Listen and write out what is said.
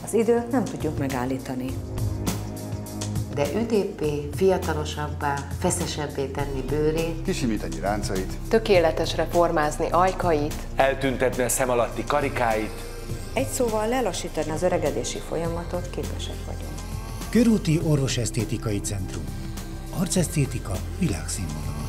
Az időt nem tudjuk megállítani. De ütébbé, fiatalosabbá, feszesebbé tenni bőrét, kisimítani ráncait, tökéletesre formázni ajkait, eltüntetni a szem alatti karikáit. Egy szóval lelassítani az öregedési folyamatot képesek vagyunk. Körúti Orvosesztétikai Centrum. Arcesztétika világszínvonalon.